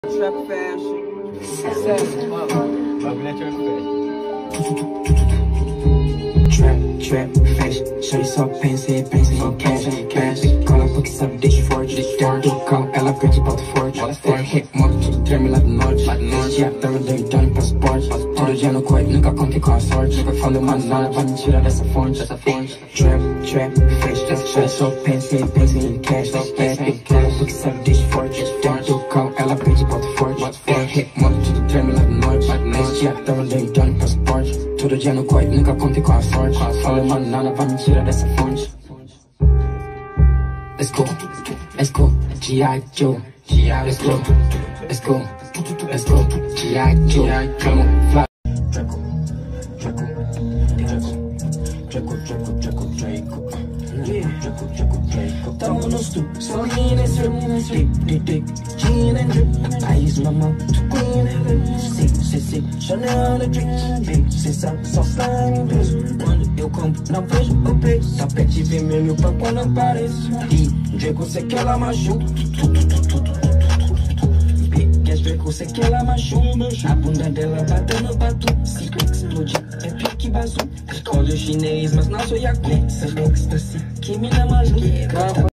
Trap fashion. Bagulho é trap fashion. Trap fashion. Shorty só pensa em cash. Cola porque sabe deixa forte. Do carro ela perde bota forte. Remoto tudo treme lá do norte. Já tava doidão em passaporte. Todo dia no corre, nunca contei com a sorte. Quando uma nada vai me tirar dessa fonte. Trap fashion. Shorty só pensa em cash. Cola porque sabe deixa forte. Do carro ela perde bota forte. Remoto tudo treme lá do norte. Já tava doidão em passaporte. Todo dia no corre, nunca contei com a sorte. Fala uma nada vai me tirar dessa fonte. Let's go, G.I. Joe. Let's go, G.I. Joe. Come on, fly. Draco. Tamo no stu, so lean and strip. Dick, gin and drip. I use my mouth to clean and lip. Sick, Chanel the drink. Big, só slime e beijo. Quando eu compro, não vejo o preço. Tapete vermelho pra quando eu apareço. E Draco, sei que ela machuca. Quer ver que eu sei que ela machuca. A bunda dela batendo batu. Se explodir, é pique bazu. Escolhe o chinês, mas não sou Yaku. Ecstasy, que mina maluca.